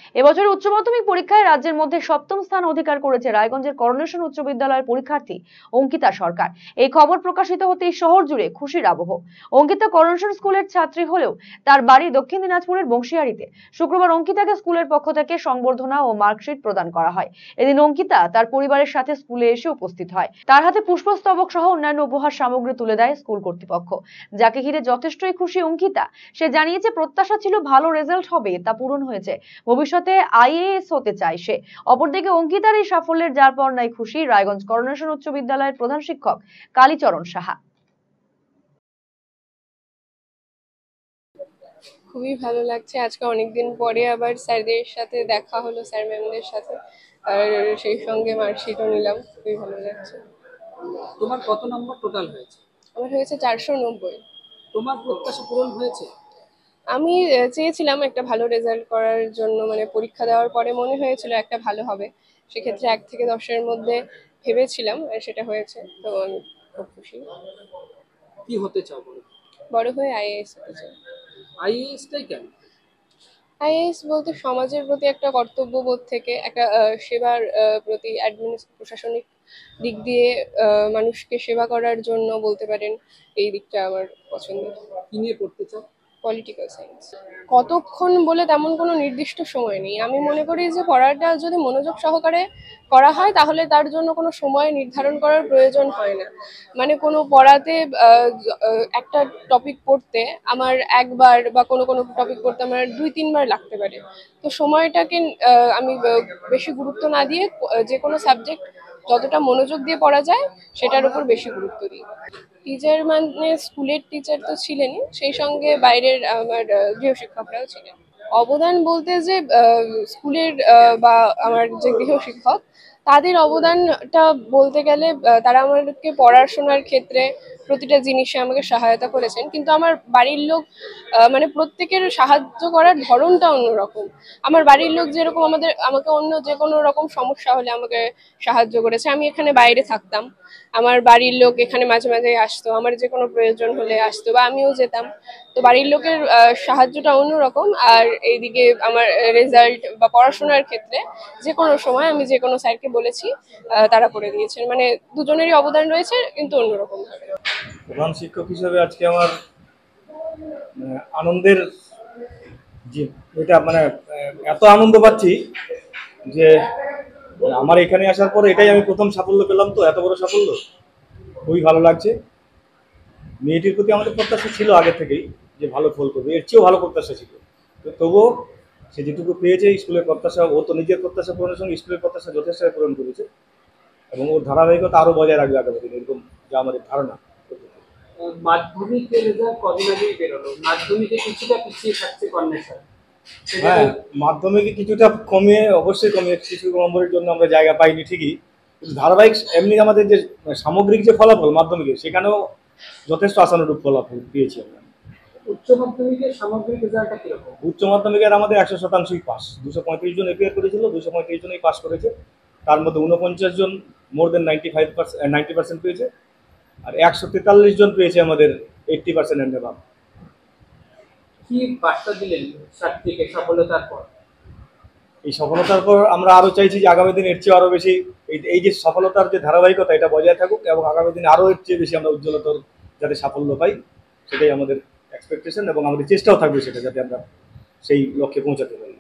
এবছর উচ্চ মাধ্যমিক পরীক্ষায় রাজ্যের মধ্যে সপ্তম স্থান অধিকার করেছে রায়গঞ্জের করোনেশন উচ্চ বিদ্যালয়ের পরীক্ষার্থী অঙ্কিতা সরকার। এই খবর প্রকাশিত হতেই শহর জুড়ে খুশির আবহ। অঙ্কিতা করোনেশন স্কুলের ছাত্রী হলেও তার বাড়ি দক্ষিণ দিনাজপুরের বংশিয়ারিতে। শুক্রবার অঙ্কিতাকে স্কুলের পক্ষ থেকে সংবর্ধনা ও মার্কশিট প্রদান করা হয়। এদিন অঙ্কিতা তার পরিবারের সাথে স্কুলে এসে উপস্থিত হয়। তার হাতে পুষ্পস্তবক সহ অন্যান্য উপহার সামগ্রী তুলে দেয় স্কুল কর্তৃপক্ষ, যাকে ঘিরে যথেষ্টই খুশি অঙ্কিতা। সে জানিয়েছে প্রত্যাশা ছিল ভালো রেজাল্ট হবে, তা পূরণ হয়েছে। ভবিষ্যতে আইএএস হতে চায় সে। অপরদিকে অঙ্কিতার এই সাফল্যের যার পর নাই খুশি রায়গঞ্জ করোনেশন উচ্চ বিদ্যালয়ের প্রধান শিক্ষক কালীচরণ সাহা। খুবই ভালো লাগছে, আজকে অনেকদিন পরে আবার স্যারদের সাথে দেখা হলো, স্যার ম্যামদের সাথে, আর সেই সঙ্গে মার্কশিটও নিলাম। খুবই ভালো লাগছে। তোমার কত নম্বর টোটাল হয়েছে? আমার হয়েছে 490। তোমার প্রত্যাশা পূরণ হয়েছে? আমি চেয়েছিলাম একটা ভালো রেজাল্ট করার জন্য, মানে পরীক্ষা দেওয়ার পরে মনে হয়েছিল একটা ভালো হবে, সেক্ষেত্রে 1 থেকে 10-এর মধ্যে ভেবেছিলাম, আর সেটা হয়েছে। তো আমি খুব খুশি। কি হতে চাও বলো? বড় হয়ে আইএএস হতে চাই। আইএএসটাই কেন? আইএএস বলতে সমাজের প্রতি একটা কর্তব্যবোধ থেকে, একটা সেবার প্রতি, প্রশাসনিক দিক দিয়ে মানুষকে সেবা করার জন্য বলতে পারেন, এই দিকটা আমার পছন্দের। কি নিয়ে পড়তে চাও? Political science. কতক্ষণ বলে তেমন কোনো নির্দিষ্ট সময় নেই। আমি মনে করি যে পড়াটা যদি মনোযোগ সহকারে করা হয় তাহলে তার জন্য কোনো সময় নির্ধারণ করার প্রয়োজন হয় না। মানে কোনো পড়াতে একটা টপিক পড়তে আমার একবার, বা কোনো কোনো টপিক পড়তে আমার 2-3 বার লাগতে পারে। তো সময়টাকে আমি বেশি গুরুত্ব না দিয়ে যে কোনো সাবজেক্ট যতটা মনোযোগ দিয়ে পড়া যায় সেটার উপর বেশি গুরুত্ব দিই। টিচার মানে স্কুলের টিচার তো ছিলেনই, সেই সঙ্গে বাইরের আমার গৃহশিক্ষকরাও ছিলেন। অবদান বলতে যে স্কুলের বা আমার যে গৃহশিক্ষক, তাদের অবদানটা বলতে গেলে তারা আমাদেরকে পড়াশোনার ক্ষেত্রে প্রতিটা জিনিসে আমাকে সহায়তা করেছেন, কিন্তু আমার বাড়ির লোক মানে প্রত্যেকের সাহায্য করার ধরনটা অন্যরকম। আমার বাড়ির লোক যেরকম আমাকে অন্য যে কোনো রকম সমস্যা হলে আমাকে সাহায্য করেছে। আমি এখানে বাইরে থাকতাম, আমার বাড়ির লোক এখানে মাঝে মাঝে আসতো, আমার যে কোনো প্রয়োজন হলে আসতো, বা আমিও যেতাম। তো বাড়ির লোকের সাহায্যটা অন্যরকম। আর এইদিকে আমার রেজাল্ট বা পড়াশোনার ক্ষেত্রে যে কোনো সময় আমি যে কোনো স্যারকে বলেছি, তারা করে দিয়েছেন। মানে দুজনেরই অবদান রয়েছে, কিন্তু অন্যরকম ভাবে। প্রধান শিক্ষক হিসেবে আজকে আমার আনন্দের যে এটা মানে এত আনন্দ পাচ্ছি যে আমার এখানে আসার পরে এটাই আমি প্রথম সাফল্য পেলাম। তো এত বড় সাফল্য খুবই ভালো লাগছে। মেয়েটির প্রতি আমাদের প্রত্যাশা ছিল আগে থেকেই যে ভালো ফল করবে, এর চেয়েও ভালো প্রত্যাশা ছিল। তো তবুও সে যেটুকু পেয়েছে, স্কুলের প্রত্যাশা, ও তো নিজের প্রত্যাশা পূরণের সঙ্গে স্কুলের প্রত্যাশা যথেষ্ট পূরণ করেছে, এবং ওর ধারাবাহিকতা আরও বজায় রাখবে আগামী দিনে, এরকম যা আমাদের ধারণা। মাধ্যমিকের রেজাল্ট কদিন আগেই বেরোলো, মাধ্যমিকে কিছুটা পিছিয়ে থাকছে কর্নেশন। হ্যাঁ, মাধ্যমিকে কিছুটা কমিয়ে, অবশ্যই কমিয়ে, কিছু নম্বরের জন্য আমরা জায়গা পাইনি ঠিকই, কিন্তু ধারাবাহিক এমনি আমাদের যে সামগ্রিক যে ফলাফল মাধ্যমিকে, সেখানেও যথেষ্ট আশানুরূপ ফলাফল পেয়েছি আমরা। উচ্চ মাধ্যমিকের সামগ্রিক রেজাল্টটা কিরকম? উচ্চ মাধ্যমিকের আমাদের 100%ই পাস। 235 জন এপিয়ার করেছিল, 235 জনই পাস করেছে। তার মধ্যে 49 জন মোর দেন 90% পেয়েছে, আর 143 জন পেয়েছে আমাদের 80% এন্ড অ্যাবাভ। কি বার্তা দিলেন ছাত্রীকে সফলতার পর? এই সফলতার পর আমরা আরও চাইছি যে আগামী দিনে এর চেয়ে আরও বেশি, এই যে সফলতার যে ধারাবাহিকতা, এটা বজায় থাকুক, এবং আগামী দিনে আরও এর চেয়ে বেশি আমরা উজ্জ্বলতর যাতে সাফল্য পাই, সেটাই আমাদের এক্সপেকটেশন, এবং আমাদের চেষ্টাও থাকবে সেটা যাতে আমরা সেই লক্ষ্যে পৌঁছাতে পারি।